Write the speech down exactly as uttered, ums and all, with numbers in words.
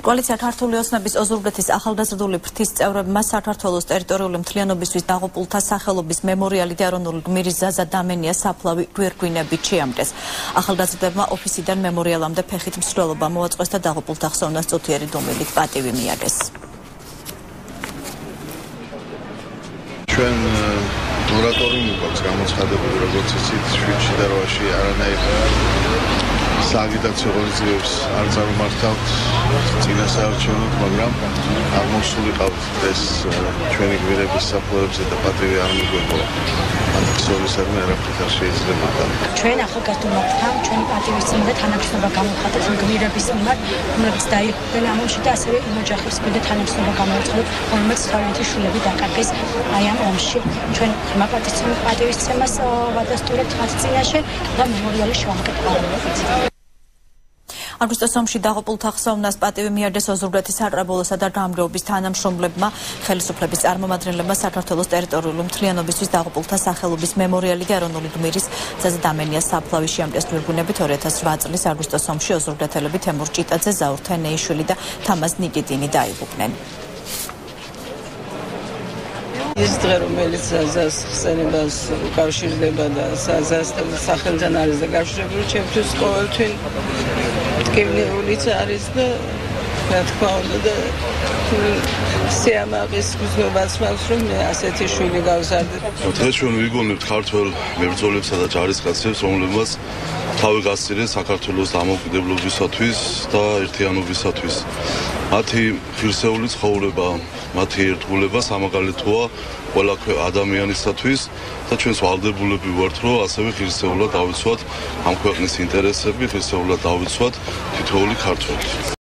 კოალიცია ქართული ოცნების ოზურგეთის ახალგაზრდული ფრთის წევრებმა საქართველოს ტერიტორიული მთლიანობისთვის დაღუპულთა სახელობის მემორიალი და ეროვნული გმირის ზაზა დამენია საფლავი გვირგვინებით შეამკრეს. ახალგაზრდებმა ოფისიდან მემორიალამდე ფეხით მსვლელობა მოაწყვეს და დაღუპულთა ხსოვნას წუთიერი დუმილით პატივი მიაგეს. ჩვენ მორატორიუმი გვაქვს გამოცხადებული, როგორც იცით, შვიდში და რვაში არანაირ სააგიტაციო ღონისძიებებს არ წარმართავთ წინასაარჩევნოდ, მაგრამ აღმოსული ყავთ ეს ჩვენი გმირების საფლავებზე და პატივი არ მიგვეღო. ამხსოვნისადმი არაფრით არ შეიძლება. ჩვენ ახალგაზრდულმა ფრთამ ჩვენი პატივისცემა და თანაგრძნობა გამოვხატეთ გმირების მიმართ, რომლებიც დაიღუპნენ ამ ომში და ასევე იმ ოჯახებს და თანაგრძნობა გამოვაცხადოთ, რომელმაც ცხრამეტი შვილები დაკარგეს აი ამ ომში. ჩვენ ღრმა პატივისცემას ვადასტურებთ მათ წინაშე და მემორიალი შევამკეტყავთ. აგვისტოს ომში დაღუპულთა ხსოვნას პატივი მიაგეს ოზურგეთის სატრაბოლოსა და გამგეობის თანამშრომლებმა, ხელისუფლების წარმომადგენლებმა საქართველოს ტერიტორიული მთლიანობისთვის დაღუპულთა სახელობის მემორიალი და ეროვნული გმირის ზაზა დამენიას საფლავი შეამკრეს გვირგვინებით. ორი ათას რვა წლის აგვისტოს ომში ოზურგეთელები თემურ ჭიტაძე, ზაურ თენეიშვილი და თამაზ ნიკიტინი დაიღუპნენ. ის დღე, რომელიც ზაზას ხსენებას უკავშირდება და ზაზასთან სახელთან არის დაკავშირებული, ჩემთვის ყოველთვის მტკივნეულიც არის და რა თქმა უნდა და სიამაყის გრძნობაც მაქვს, რომ მე ასეთი შვილი გავზარდებ. დღეს ჩვენ ვიგონებთ ქართველ მებრძოლებსა და ჯარისკაცებს, რომლებმაც თავი გასცირეს საქართველოს დამოუკიდებლობისათვის და ერთიანობისათვის. მათი ღირსეული ცხოვრება, მათი ერთგულება სამაგალითოა ყველა ადამიანისათვის და ჩვენს ვალდებულები ვართ, რომ ასევე ღირსეულად დავიცვათ ამ ქვეყნის ინტერესები, ღირსეულად დავიცვათ თითოეული ქართველი.